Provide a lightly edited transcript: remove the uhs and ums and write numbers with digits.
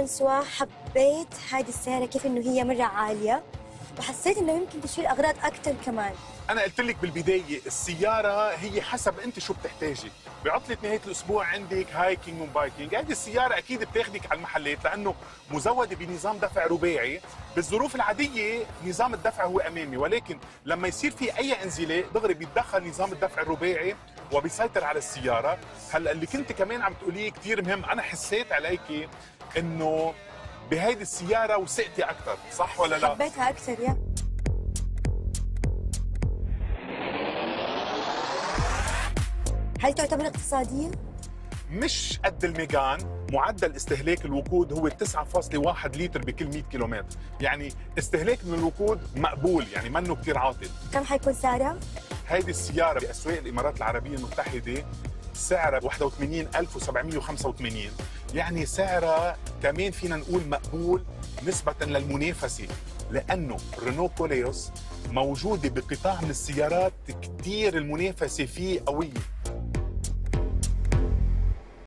فرانسوا، حبيت هذه السيارة كيف إنه هي مرة عالية، وحسيت إنه يمكن تشيل أغراض أكثر كمان. أنا قلت لك بالبداية السيارة هي حسب أنت شو بتحتاجي، بعطلة نهاية الأسبوع عندك هايكينج وبايكينج، هذه السيارة أكيد بتاخدك على المحلات لأنه مزودة بنظام دفع رباعي، بالظروف العادية نظام الدفع هو أمامي، ولكن لما يصير في أي انزلاق دغري بيتدخل نظام الدفع الرباعي وبيسيطر على السيارة. هلا اللي كنت كمان عم تقوليه كثير مهم، أنا حسيت عليكي إنه بهيدي السيارة وثقتي أكثر، صح ولا لا؟ حبيتها أكثر يا. هل تعتبر اقتصادية؟ مش قد الميجان، معدل استهلاك الوقود هو 9.1 لتر بكل 100 كيلومتر، يعني استهلاك من الوقود مقبول، يعني منه كثير عاطل. كم حيكون سعرها؟ هيدي السيارة بأسواق الإمارات العربية المتحدة سعرها 81,785، يعني سعرها كمان فينا نقول مقبول نسبة للمنافسة، لأنه رينو كوليوس موجودة بقطاع من السيارات كثير المنافسة فيه قوية.